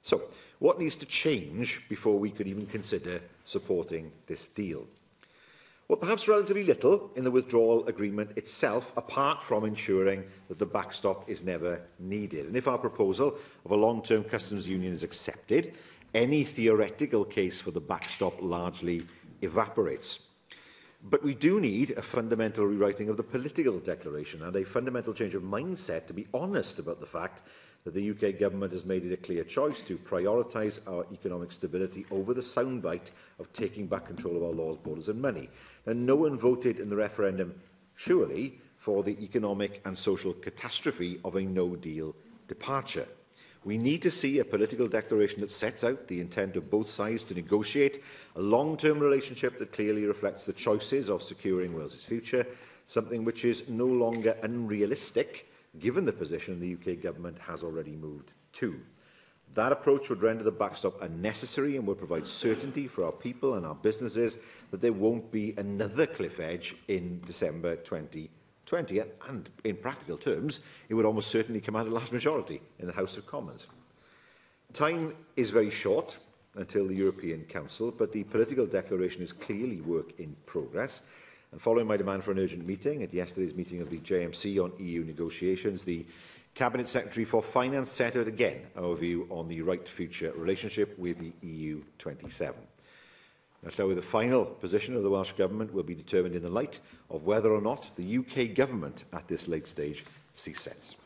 So, what needs to change before we could even consider supporting this deal? Well, perhaps relatively little in the withdrawal agreement itself, apart from ensuring that the backstop is never needed. And if our proposal of a long-term customs union is accepted, any theoretical case for the backstop largely evaporates. But we do need a fundamental rewriting of the political declaration and a fundamental change of mindset to be honest about the fact that the UK Government has made it a clear choice to prioritise our economic stability over the soundbite of taking back control of our laws, borders and money. And no one voted in the referendum, surely, for the economic and social catastrophe of a no-deal departure. We need to see a political declaration that sets out the intent of both sides to negotiate a long-term relationship that clearly reflects the choices of securing Wales's future, something which is no longer unrealistic given the position the UK Government has already moved to. That approach would render the backstop unnecessary and would provide certainty for our people and our businesses that there won't be another cliff edge in December 2020. And in practical terms, it would almost certainly command a large majority in the House of Commons. Time is very short until the European Council, but the political declaration is clearly work in progress. And following my demand for an urgent meeting at yesterday's meeting of the JMC on EU negotiations, the Cabinet Secretary for Finance set out again our view on the right future relationship with the EU 27. Now, so the final position of the Welsh Government will be determined in the light of whether or not the UK Government at this late stage sees sense.